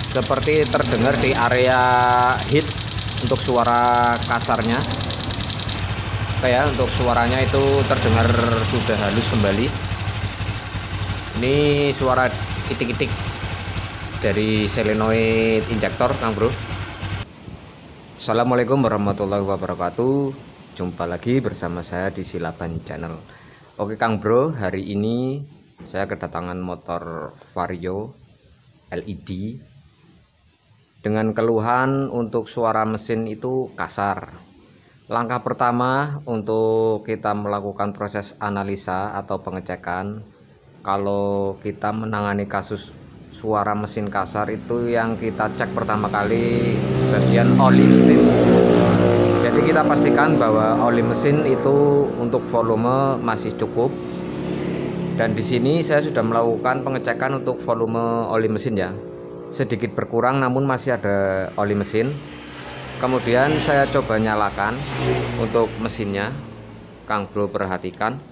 seperti terdengar di area hit untuk suara kasarnya. Oke ya, untuk suaranya itu terdengar sudah halus kembali. Ini suara itik-itik dari solenoid injektor, Kang Bro. Assalamualaikum warahmatullahi wabarakatuh. Jumpa lagi bersama saya di Silaban Channel. Oke Kang Bro, hari ini saya kedatangan motor Vario LED dengan keluhan untuk suara mesin itu kasar. Langkah pertama untuk kita melakukan proses analisa atau pengecekan, kalau kita menangani kasus suara mesin kasar itu yang kita cek pertama kali bagian oli mesin. Jadi kita pastikan bahwa oli mesin itu untuk volume masih cukup. Dan di sini saya sudah melakukan pengecekan untuk volume oli mesin ya. Sedikit berkurang namun masih ada oli mesin. Kemudian saya coba nyalakan untuk mesinnya. Kang Bro perhatikan.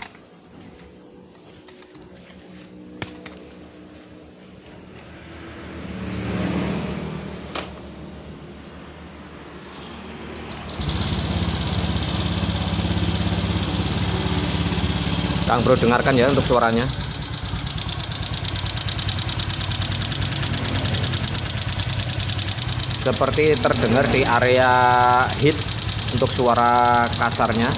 Kang Bro dengarkan ya untuk suaranya. Seperti terdengar di area hit untuk suara kasarnya.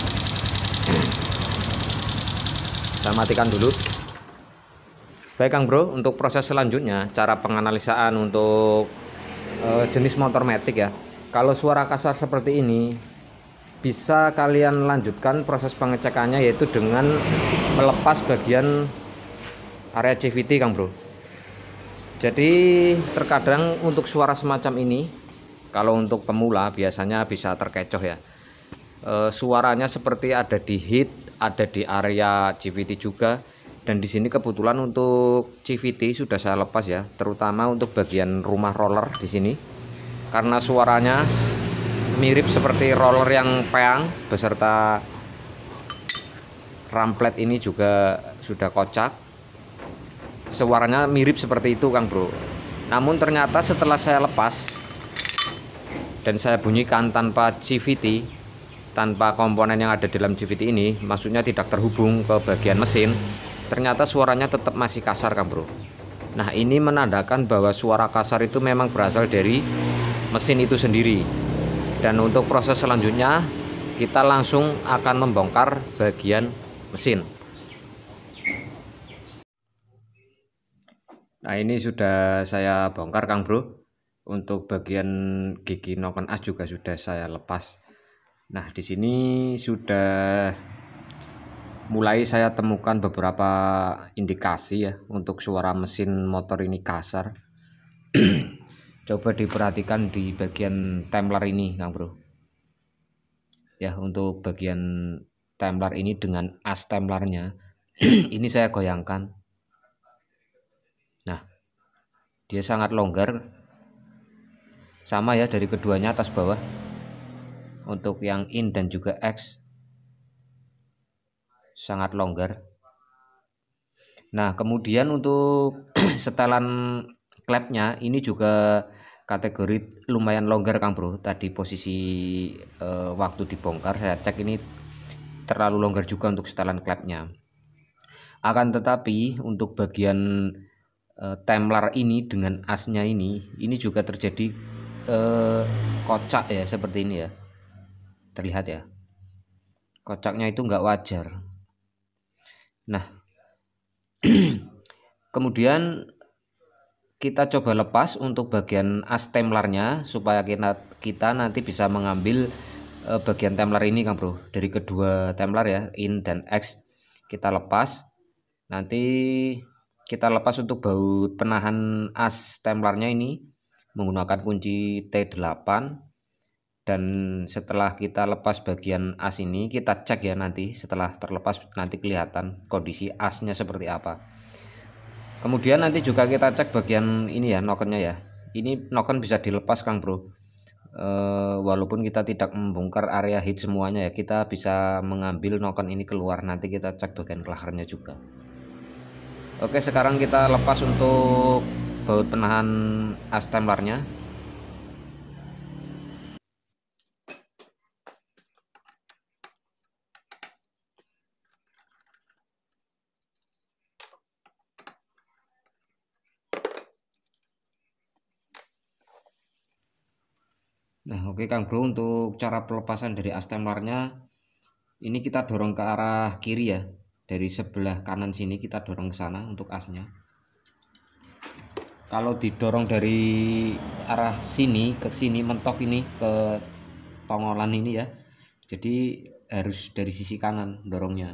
Saya matikan dulu. Baik Kang Bro, untuk proses selanjutnya cara penganalisaan untuk jenis motor matic ya. Kalau suara kasar seperti ini, bisa kalian lanjutkan proses pengecekannya yaitu dengan melepas bagian area CVT, Kang Bro. Jadi terkadang untuk suara semacam ini, kalau untuk pemula biasanya bisa terkecoh ya. Suaranya seperti ada di hit, ada di area CVT juga. Dan di sini kebetulan untuk CVT sudah saya lepas ya, terutama untuk bagian rumah roller di sini. Karena suaranya mirip seperti roller yang peang beserta ramplet ini juga sudah kocak. Suaranya mirip seperti itu Kang Bro. Namun ternyata setelah saya lepas dan saya bunyikan tanpa CVT, tanpa komponen yang ada dalam CVT ini, maksudnya tidak terhubung ke bagian mesin, ternyata suaranya tetap masih kasar Kang Bro. Nah ini menandakan bahwa suara kasar itu memang berasal dari mesin itu sendiri. Dan untuk proses selanjutnya kita langsung akan membongkar bagian mesin. Nah ini sudah saya bongkar Kang Bro. Untuk bagian gigi noken as juga sudah saya lepas. Nah di sini sudah mulai saya temukan beberapa indikasi ya untuk suara mesin motor ini kasar. Coba diperhatikan di bagian tumbler ini Kang Bro. Ya untuk bagian tumbler ini dengan as tumblernya ini saya goyangkan. Nah dia sangat longgar, sama ya dari keduanya atas bawah. Untuk yang in dan juga X sangat longgar. Nah kemudian untuk setelan klepnya ini juga kategori lumayan longgar Kang Bro. Tadi posisi waktu dibongkar saya cek ini terlalu longgar juga untuk setelan klepnya. Akan tetapi untuk bagian tumbler ini dengan asnya ini juga terjadi kocak ya seperti ini ya. Terlihat ya. Kocaknya itu nggak wajar. Nah kemudian kita coba lepas untuk bagian as tumblernya supaya kita nanti bisa mengambil bagian tumbler ini Kang Bro. Dari kedua tumbler ya, in dan X kita lepas. Nanti kita lepas untuk baut penahan as tumblernya ini menggunakan kunci T8. Dan setelah kita lepas bagian as ini, kita cek ya nanti setelah terlepas nanti kelihatan kondisi asnya seperti apa. Kemudian nanti juga kita cek bagian ini ya, nokennya ya. Ini noken bisa dilepas Kang Bro. Walaupun kita tidak membongkar area hit semuanya ya, kita bisa mengambil noken ini keluar. Nanti kita cek bagian klakernya juga. Oke sekarang kita lepas untuk baut penahan as templarnya. Nah, oke Kang Bro, untuk cara pelepasan dari as templarnya ini kita dorong ke arah kiri ya. Dari sebelah kanan sini kita dorong ke sana untuk asnya. Kalau didorong dari arah sini ke sini, mentok ini ke tongolan ini ya. Jadi harus dari sisi kanan dorongnya.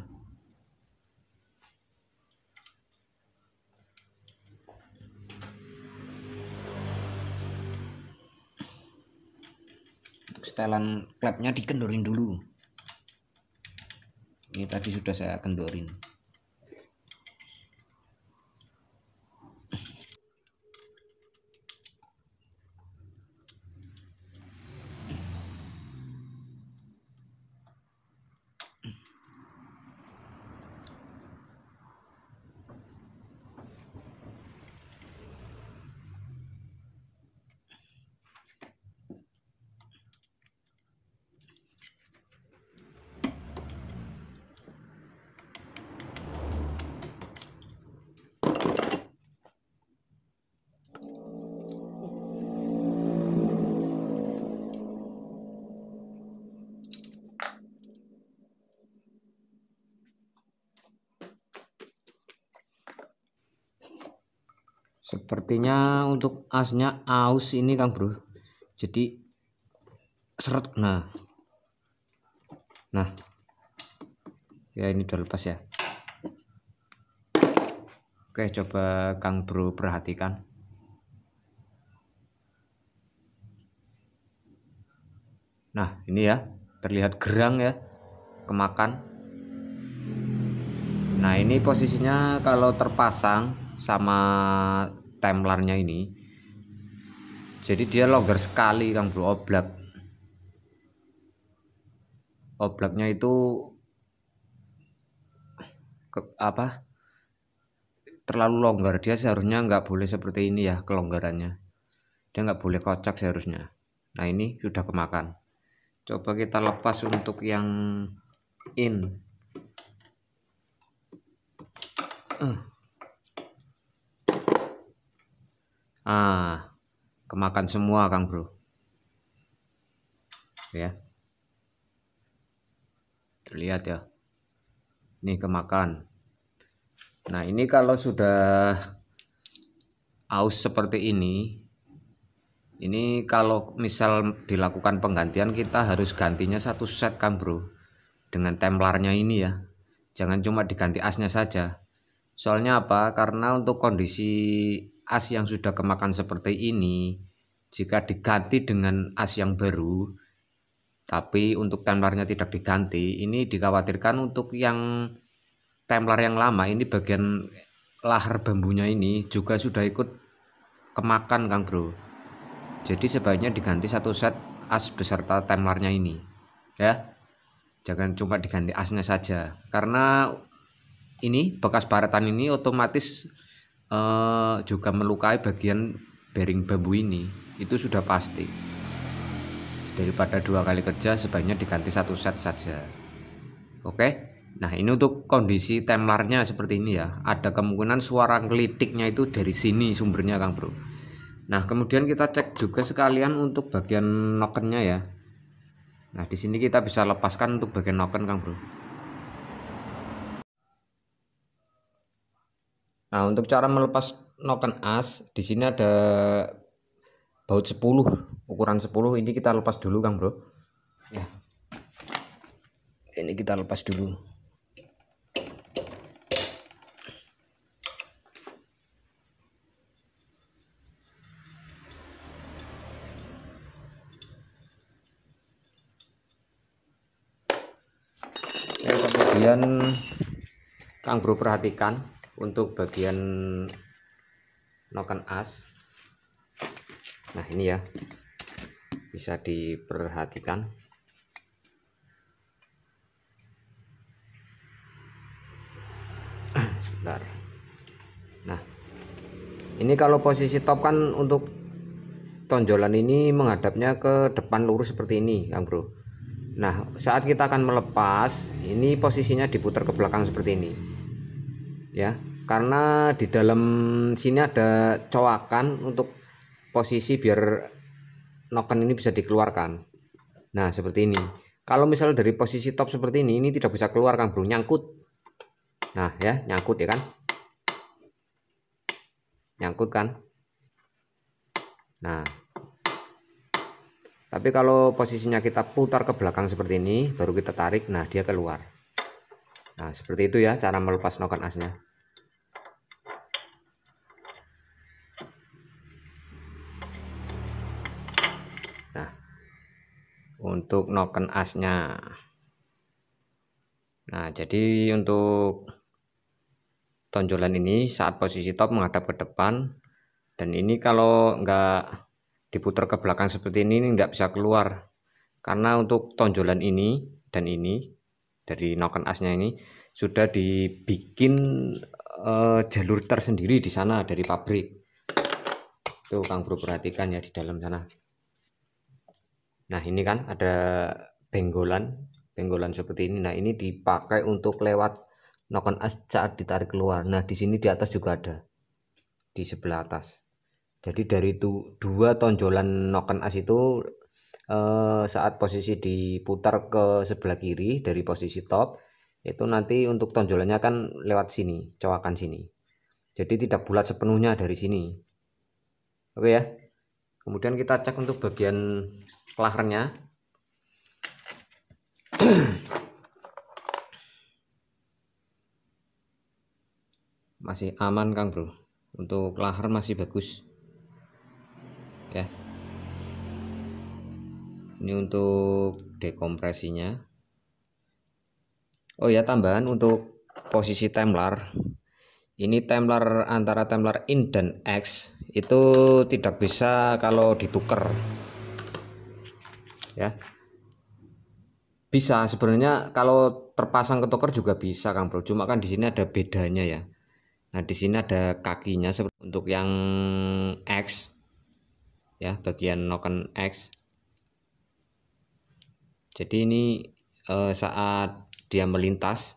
Untuk setelan klepnya dikendorin dulu. Ini tadi sudah saya kendorin. Sepertinya untuk asnya aus ini Kang Bro. Jadi seret. Nah ya ini udah lepas ya. Oke, coba Kang Bro perhatikan. Nah ini ya, terlihat gerang ya, kemakan. Nah ini posisinya kalau terpasang sama templarnya ini, jadi dia longgar sekali Kang Bro, oblaknya itu terlalu longgar. Dia seharusnya nggak boleh seperti ini ya kelonggarannya, dia nggak boleh kocak seharusnya. Nah ini sudah kemakan. Coba kita lepas untuk yang in. Kemakan semua Kang Bro ya, terlihat ya, ini kemakan. Nah ini kalau sudah aus seperti ini kalau misal dilakukan penggantian, kita harus gantinya satu set Kang Bro dengan templarnya ini ya, jangan cuma diganti asnya saja. Soalnya apa? Karena untuk kondisi as yang sudah kemakan seperti ini, jika diganti dengan as yang baru tapi untuk templarnya tidak diganti, ini dikhawatirkan untuk yang templar yang lama ini bagian lahar bambunya ini juga sudah ikut kemakan Kang Bro. Jadi sebaiknya diganti satu set as beserta templarnya ini ya, jangan cuma diganti asnya saja, karena ini bekas baratan ini otomatis juga melukai bagian bearing bambu ini, itu sudah pasti. Daripada dua kali kerja, sebaiknya diganti satu set saja. Oke. Nah ini untuk kondisi templarnya seperti ini ya, ada kemungkinan suara ngelitiknya itu dari sini sumbernya Kang Bro. Nah kemudian kita cek juga sekalian untuk bagian nokennya ya. Nah di sini kita bisa lepaskan untuk bagian noken Kang Bro. Nah untuk cara melepas noken as, di sini ada baut 10, ukuran 10, ini kita lepas dulu Kang Bro ya. Ini kita lepas dulu. Ya, kemudian Kang Bro perhatikan untuk bagian noken as. Nah ini ya, bisa diperhatikan. Sebentar. Nah Ini kalau posisi top kan untuk tonjolan ini menghadapnya ke depan lurus seperti ini Kang Bro. Nah saat kita akan melepas, ini posisinya diputar ke belakang seperti ini ya, karena di dalam sini ada coakan untuk posisi biar noken ini bisa dikeluarkan. Nah seperti ini. Kalau misalnya dari posisi top seperti ini tidak bisa keluar Kang Bro, nyangkut. Nah ya, nyangkut ya kan, nyangkut kan. Nah tapi kalau posisinya kita putar ke belakang seperti ini, baru kita tarik, nah dia keluar. Nah seperti itu ya cara melepas noken asnya. Nah untuk noken asnya, nah jadi untuk tonjolan ini saat posisi top menghadap ke depan, dan ini kalau enggak diputar ke belakang seperti ini enggak bisa keluar, karena untuk tonjolan ini dan ini dari noken asnya ini sudah dibikin jalur tersendiri di sana dari pabrik. Tuh Kang Bro perhatikan ya di dalam sana. Nah ini kan ada benggolan seperti ini. Nah ini dipakai untuk lewat noken as saat ditarik keluar. Nah di sini di atas juga ada, di sebelah atas. Jadi dari itu dua tonjolan noken as itu saat posisi diputar ke sebelah kiri dari posisi top, itu nanti untuk tonjolannya kan lewat sini, coakan sini. Jadi tidak bulat sepenuhnya dari sini. Oke ya. Kemudian kita cek untuk bagian klahernya. Masih aman Kang Bro, untuk klaher masih bagus ya. Ini untuk dekompresinya. Oh ya, tambahan untuk posisi templar, ini templar antara templar in dan X itu tidak bisa kalau ditukar ya. Bisa sebenarnya kalau terpasang ketuker juga bisa Kang Bro, cuma kan di sini ada bedanya ya. Nah di sini ada kakinya untuk yang X ya, bagian noken X. Jadi ini saat dia melintas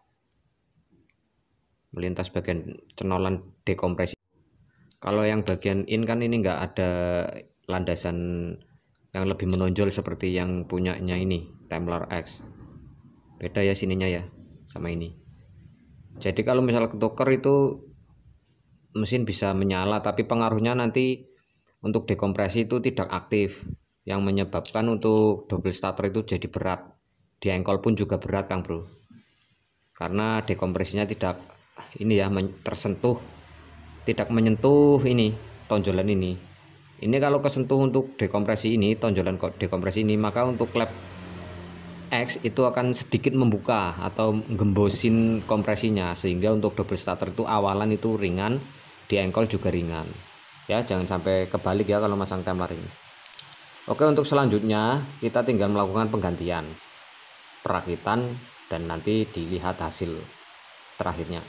bagian cenolan dekompresi. Kalau yang bagian in kan ini enggak ada landasan yang lebih menonjol seperti yang punyanya ini Templar X. Beda ya sininya ya sama ini. Jadi kalau misal ketuker itu mesin bisa menyala, tapi pengaruhnya nanti untuk dekompresi itu tidak aktif, yang menyebabkan untuk double starter itu jadi berat. Di engkol pun juga berat Kang Bro, karena dekompresinya tidak ini ya, tersentuh, tidak menyentuh ini tonjolan ini. Ini kalau kesentuh untuk dekompresi ini, tonjolan dekompresi ini, maka untuk klep X itu akan sedikit membuka atau gembosin kompresinya, sehingga untuk double starter itu awalan itu ringan, di engkol juga ringan ya. Jangan sampai kebalik ya kalau masang templar ini. Oke, untuk selanjutnya kita tinggal melakukan penggantian, perakitan, dan nanti dilihat hasil terakhirnya.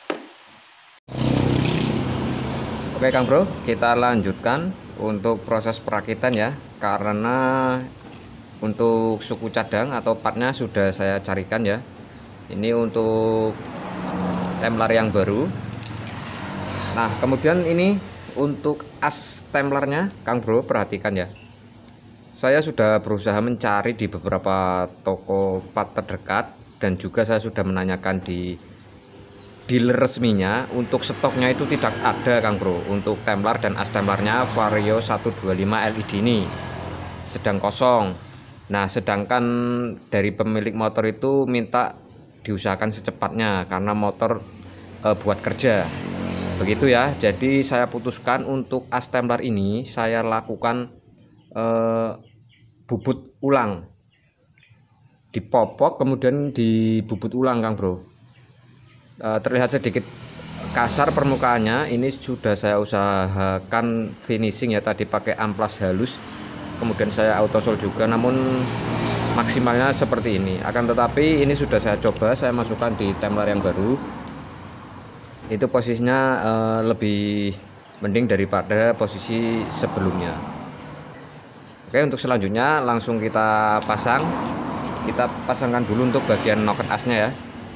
Oke Kang Bro, kita lanjutkan untuk proses perakitan ya, karena untuk suku cadang atau partnya sudah saya carikan ya. Ini untuk templar yang baru. Nah kemudian ini untuk as templarnya Kang Bro perhatikan ya. Saya sudah berusaha mencari di beberapa toko part terdekat, dan juga saya sudah menanyakan di dealer resminya. Untuk stoknya itu tidak ada Kang Bro, untuk templar dan as templarnya Vario 125 LED ini sedang kosong. Nah sedangkan dari pemilik motor itu minta diusahakan secepatnya karena motor buat kerja begitu ya. Jadi saya putuskan untuk as templar ini saya lakukan bubut ulang, dipopok kemudian dibubut ulang Kang Bro. Terlihat sedikit kasar permukaannya, ini sudah saya usahakan finishing ya, tadi pakai amplas halus, kemudian saya autosol juga, namun maksimalnya seperti ini. Akan tetapi ini sudah saya coba, saya masukkan di templar yang baru, itu posisinya lebih mending daripada posisi sebelumnya. Oke, untuk selanjutnya langsung kita pasangkan dulu untuk bagian noken asnya ya.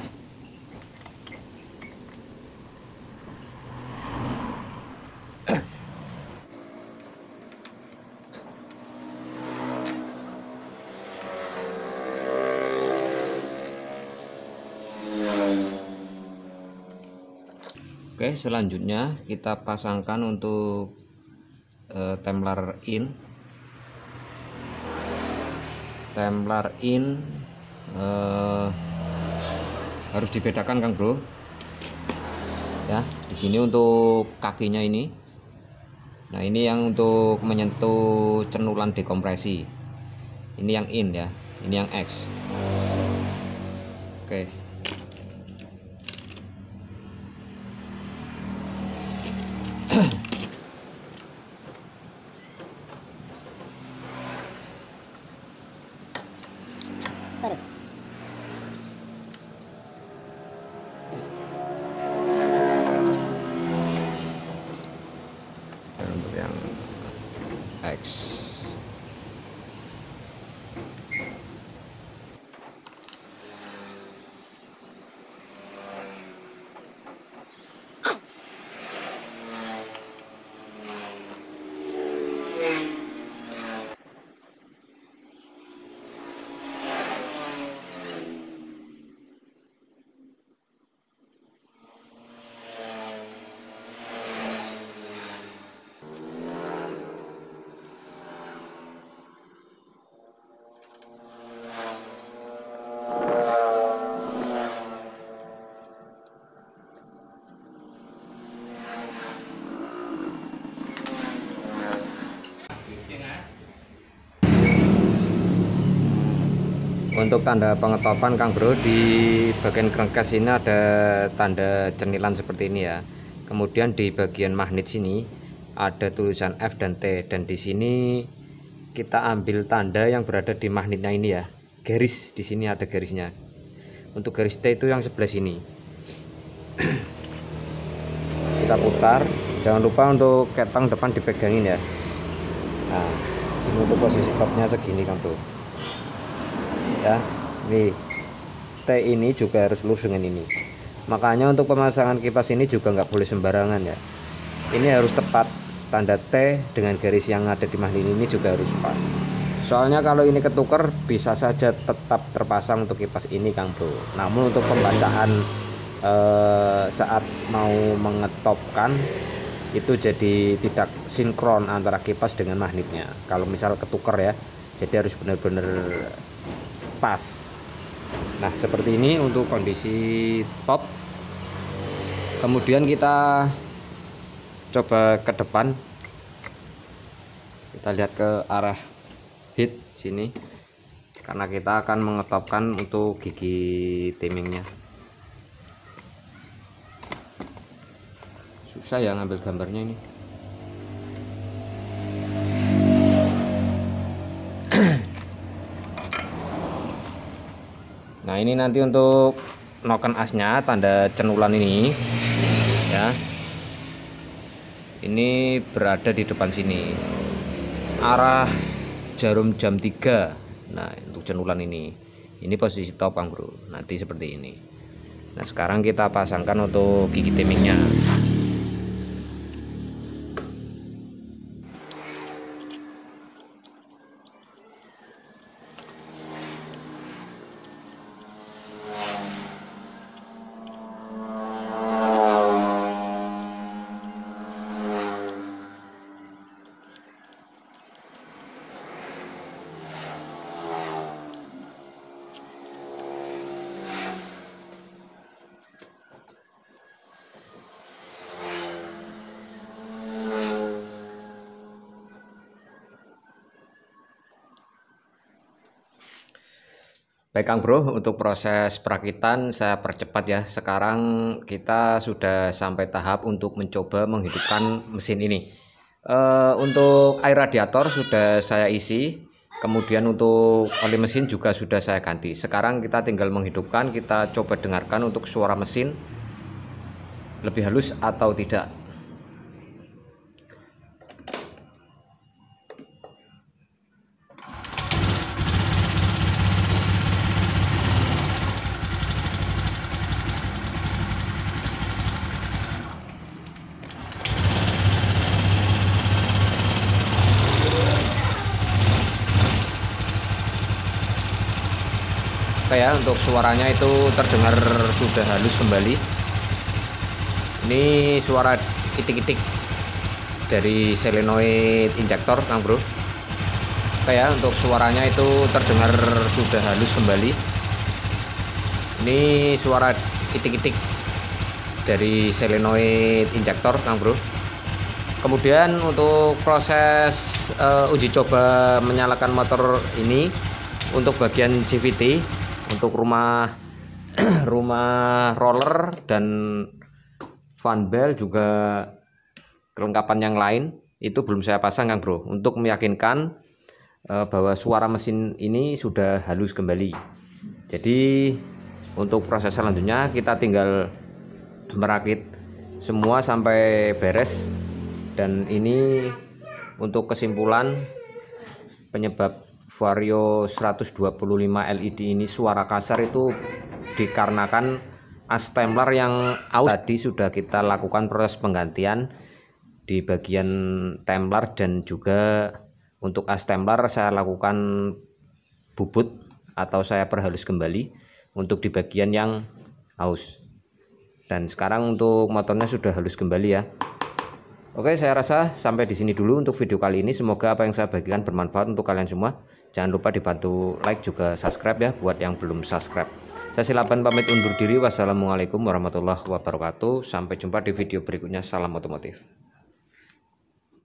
Oke, selanjutnya kita pasangkan untuk templar in. Harus dibedakan Kang Bro. Ya, di sini untuk kakinya ini. Nah, ini yang untuk menyentuh cenulan dekompresi. Ini yang in ya, ini yang X. Oke. Untuk yang X. Untuk tanda pengetopan Kang Bro, di bagian crankcase ini ada tanda cenilan seperti ini ya. Kemudian di bagian magnet sini ada tulisan F dan T, dan di sini kita ambil tanda yang berada di magnetnya ini ya. Garis di sini ada garisnya. Untuk garis T itu yang sebelah sini. Kita putar, jangan lupa untuk ketang depan dipegangin ya. Nah, ini untuk posisi topnya segini Kang Bro. Ya, nih T ini juga harus lurus dengan ini. Makanya untuk pemasangan kipas ini juga nggak boleh sembarangan ya. Ini harus tepat, tanda T dengan garis yang ada di magnet ini juga harus pas. Soalnya kalau ini ketukar bisa saja tetap terpasang untuk kipas ini Kang Bro. Namun untuk pembacaan saat mau mengetopkan itu jadi tidak sinkron antara kipas dengan magnetnya. Kalau misal ketukar ya, jadi harus benar-benar pas. Nah, seperti ini untuk kondisi top. Kemudian kita coba ke depan, kita lihat ke arah hit sini, karena kita akan mengetopkan untuk gigi timingnya. Susah ya ngambil gambarnya ini. Nah, ini nanti untuk noken asnya, tanda cenulan ini ya, ini berada di depan sini, arah jarum jam 3. Nah, untuk cenulan ini posisi top Kang Bro, nanti seperti ini. Nah, sekarang kita pasangkan untuk gigi timingnya. Baik Kang Bro, untuk proses perakitan saya percepat ya. Sekarang kita sudah sampai tahap untuk mencoba menghidupkan mesin ini. Untuk air radiator sudah saya isi, kemudian untuk oli mesin juga sudah saya ganti. Sekarang kita tinggal menghidupkan, kita coba dengarkan untuk suara mesin lebih halus atau tidak. Oke ya, untuk suaranya itu terdengar sudah halus kembali. Ini suara itik-itik dari solenoid injektor, Kang Bro. Oke ya, untuk suaranya itu terdengar sudah halus kembali. Ini suara itik-itik dari solenoid injektor, Kang Bro. Kemudian untuk proses uji coba menyalakan motor ini untuk bagian CVT, untuk rumah roller dan fan bell juga kelengkapan yang lain itu belum saya pasang, Kang Bro, untuk meyakinkan bahwa suara mesin ini sudah halus kembali. Jadi untuk proses selanjutnya kita tinggal merakit semua sampai beres. Dan ini untuk kesimpulan penyebab Vario 125 LED ini suara kasar itu dikarenakan as templar yang aus. Tadi sudah kita lakukan proses penggantian di bagian templar, dan juga untuk as templar saya lakukan bubut atau saya perhalus kembali untuk di bagian yang aus. Dan sekarang untuk motornya sudah halus kembali ya. Oke, saya rasa sampai di sini dulu untuk video kali ini. Semoga apa yang saya bagikan bermanfaat untuk kalian semua. Jangan lupa dibantu like juga subscribe ya buat yang belum subscribe. Saya Silaban pamit undur diri. Wassalamualaikum warahmatullahi wabarakatuh. Sampai jumpa di video berikutnya. Salam otomotif.